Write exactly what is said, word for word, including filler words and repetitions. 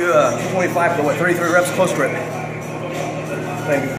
do a twenty-five to what, thirty-three reps close grip. Thank you.